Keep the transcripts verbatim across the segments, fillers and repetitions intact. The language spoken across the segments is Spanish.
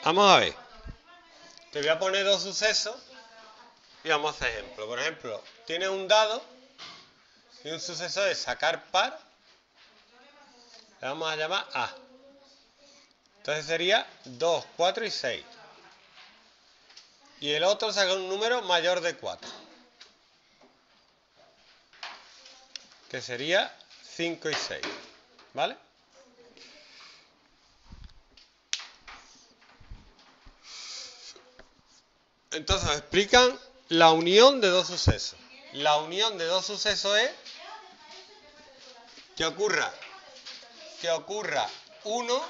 Vamos a ver. Te voy a poner dos sucesos y vamos a hacer ejemplo. Por ejemplo, tienes un dado y un suceso de sacar par. Le vamos a llamar A. Entonces sería dos, cuatro y seis. Y el otro saca un número mayor de cuatro. Que sería cinco y seis. ¿Vale? Entonces explican la unión de dos sucesos. La unión de dos sucesos es que ocurra, que ocurra uno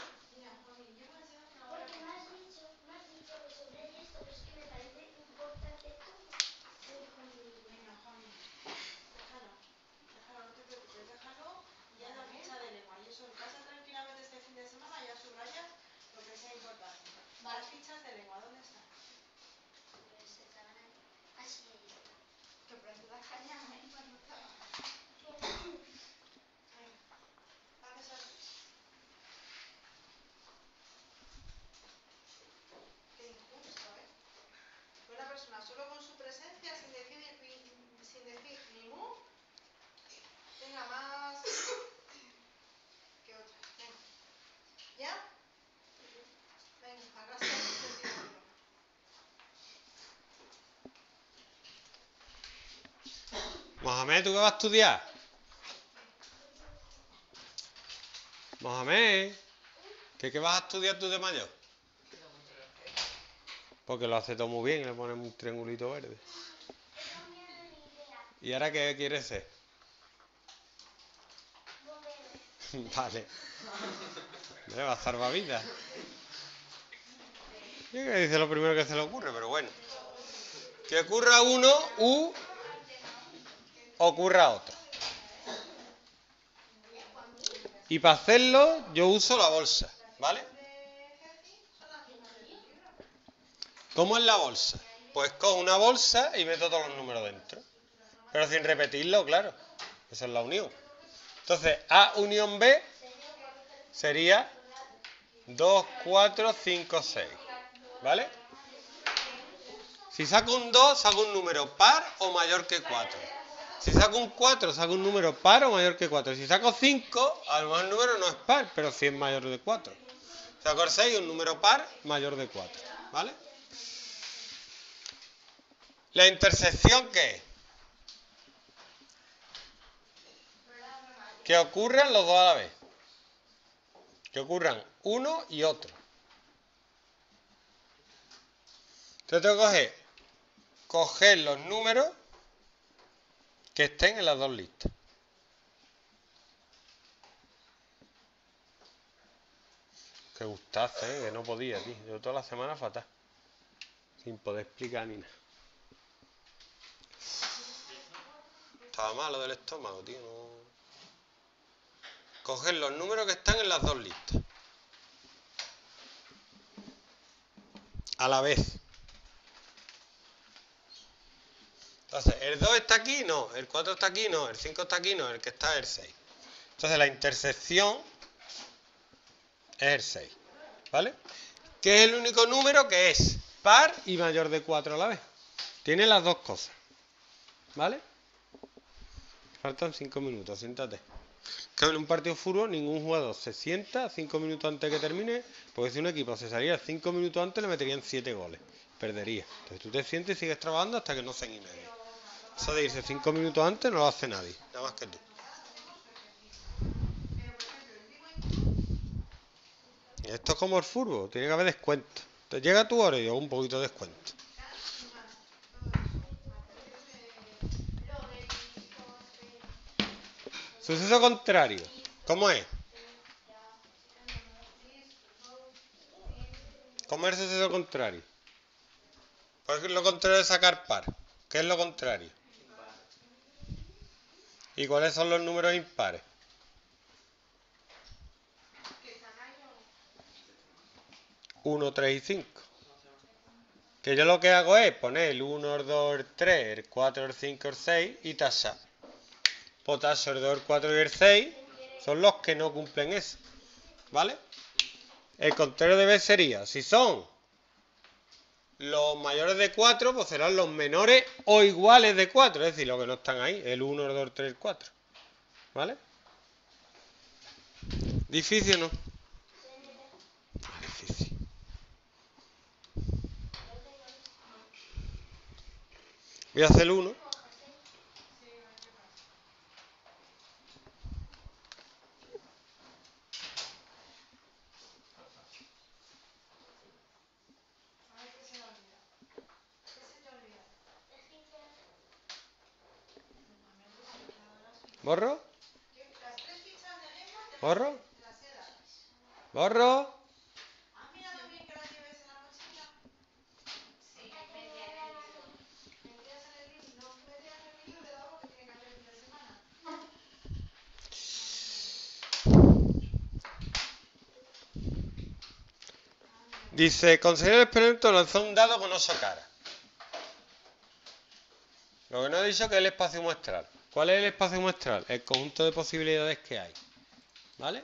solo con su presencia, sin decir, sin decir ni mu, venga, más que otra. Venga. ¿Ya? Venga, arrastra el sentido. Mohamed, ¿tú qué vas a estudiar? Mohamed, ¿qué, qué vas a estudiar tú de mayor? Porque lo hace todo muy bien, le ponemos un triangulito verde. ¿Y ahora qué quieres ser? Vale. Me va a salvar vida. Yo creo que dice lo primero que se le ocurre, pero bueno. Que ocurra uno, U, ocurra otro. Y para hacerlo, yo uso la bolsa, ¿vale? ¿Cómo es la bolsa? Pues cojo una bolsa y meto todos los números dentro. Pero sin repetirlo, claro. Esa es la unión. Entonces, A unión B sería dos, cuatro, cinco, seis. ¿Vale? Si saco un dos, saco un número par o mayor que cuatro. Si saco un cuatro, saco un número par o mayor que cuatro. Si saco cinco, a lo mejor el número no es par, pero sí es mayor de cuatro. Si saco el seis, un número par mayor de cuatro. ¿Vale? ¿La intersección qué es? Que ocurran los dos a la vez. Que ocurran uno y otro. Entonces tengo que coger, coger los números que estén en las dos listas. Qué gustazo, ¿eh? Que no podía, tío. Yo toda la semana fatal. Sin poder explicar ni nada. Estaba malo del estómago, tío. No... Coger los números que están en las dos listas. A la vez. Entonces, el dos está aquí, no. El cuatro está aquí, no. El cinco está aquí, no. El que está es el seis. Entonces, la intersección es el seis. ¿Vale? Que es el único número que es par y mayor de cuatro a la vez. Tiene las dos cosas. ¿Vale? Faltan cinco minutos, siéntate. Que en un partido de fútbol ningún jugador se sienta cinco minutos antes de que termine, porque si un equipo se saliera cinco minutos antes le meterían siete goles. Perdería. Entonces tú te sientes y sigues trabajando hasta que no sean y medio. Eso de irse cinco minutos antes no lo hace nadie, nada más que tú. Y esto es como el fútbol, tiene que haber descuento. Te llega tu hora y yo un poquito de descuento. Suceso contrario. ¿Cómo es? ¿Cómo es el suceso contrario? Pues es lo contrario de sacar par. ¿Qué es lo contrario? ¿Y cuáles son los números impares? uno, tres y cinco. Que yo lo que hago es poner el uno, el dos, el tres, el cuatro, el cinco, el seis y tachar. Pues tacho el dos, el cuatro y el seis son los que no cumplen eso. ¿Vale? El contrario de B sería, si son los mayores de cuatro pues serán los menores o iguales de cuatro, es decir, los que no están ahí, el uno, el dos, el tres, el cuatro. ¿Vale? ¿Difícil o no? Ah, difícil. Voy a hacer el uno. ¿Borro? ¿Borro? ¿Borro? ¿Has mirado bien que las lleves en la mochila? Sí, ¿metías en el libro? No metías en el libro de la porque tiene que hacer el fin de semana. Dice, conseguir el experimento lanzó un dado con ocho caras. Lo que no he dicho que es el espacio muestral. ¿Cuál es el espacio muestral? El conjunto de posibilidades que hay. ¿Vale?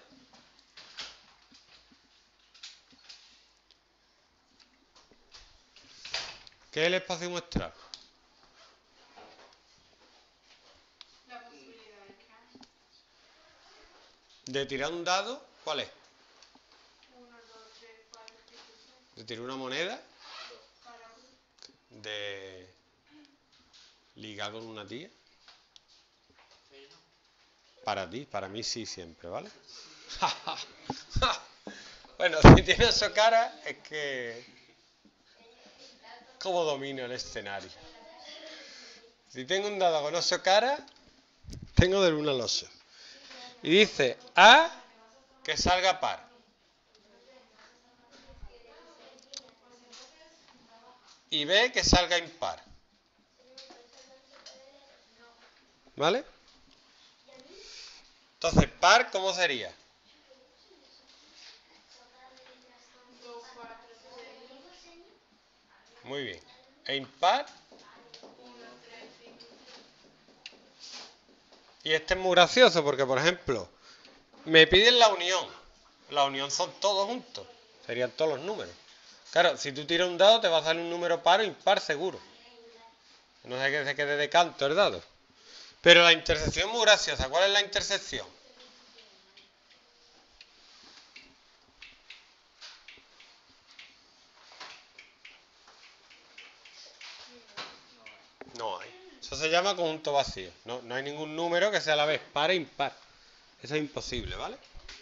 ¿Qué es el espacio muestral? La posibilidad de que hay. De tirar un dado, ¿cuál es? uno, dos, tres, cuatro, cinco, seis. De tirar una moneda, Para uno. de ligar con una tía. Para ti, para mí sí siempre, ¿vale? Bueno, si tiene ocho caras, es que... ¿Cómo domino el escenario? Si tengo un dado con ocho caras, tengo del uno al ocho. Y dice A que salga par. Y B que salga impar. ¿Vale? Entonces, par, ¿cómo sería? dos, cuatro, seis. Muy bien. E impar. uno, tres, cinco. Y este es muy gracioso porque, por ejemplo, me piden la unión. La unión son todos juntos. Serían todos los números. Claro, si tú tiras un dado te va a salir un número par o impar seguro. No sé que se quede de canto el dado. Pero la intersección es muy graciosa. ¿Cuál es la intersección? No hay. Eso se llama conjunto vacío. No, no hay ningún número que sea a la vez par e impar. Eso es imposible, ¿vale?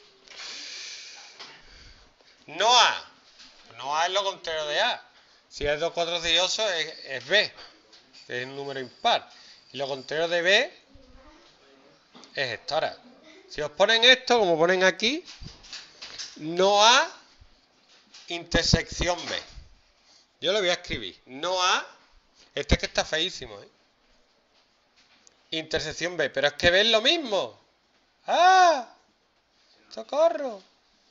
No A. No A es lo contrario de A. Si es dos, cuatro, seis, ocho es, es B. Es un número impar. Y lo contrario de B es esto. Ahora, si os ponen esto, como ponen aquí, no A intersección B. Yo lo voy a escribir. No A. Este es que está feísimo, ¿eh? Intersección B. Pero es que B es lo mismo. ¡Ah! ¡Socorro!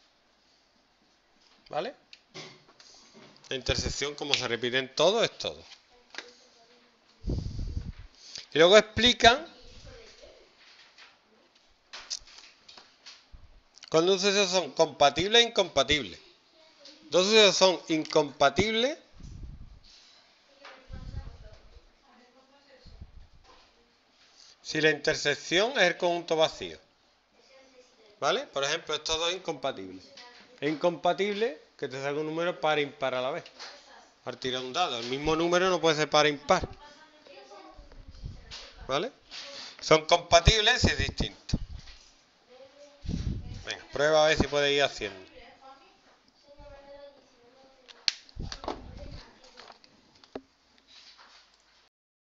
¿Vale? La intersección, como se repite en todo, es todo. Y luego explican cuando dos sucesos son compatibles e incompatibles. Dos sucesos son incompatibles si la intersección es el conjunto vacío. ¿Vale? Por ejemplo, estos dos incompatibles. Es incompatible que te salga un número par e impar a la vez. Al tirar un dado. El mismo número no puede ser par e impar. ¿Vale? Son compatibles si es distinto. Venga, prueba a ver si puedes ir haciendo.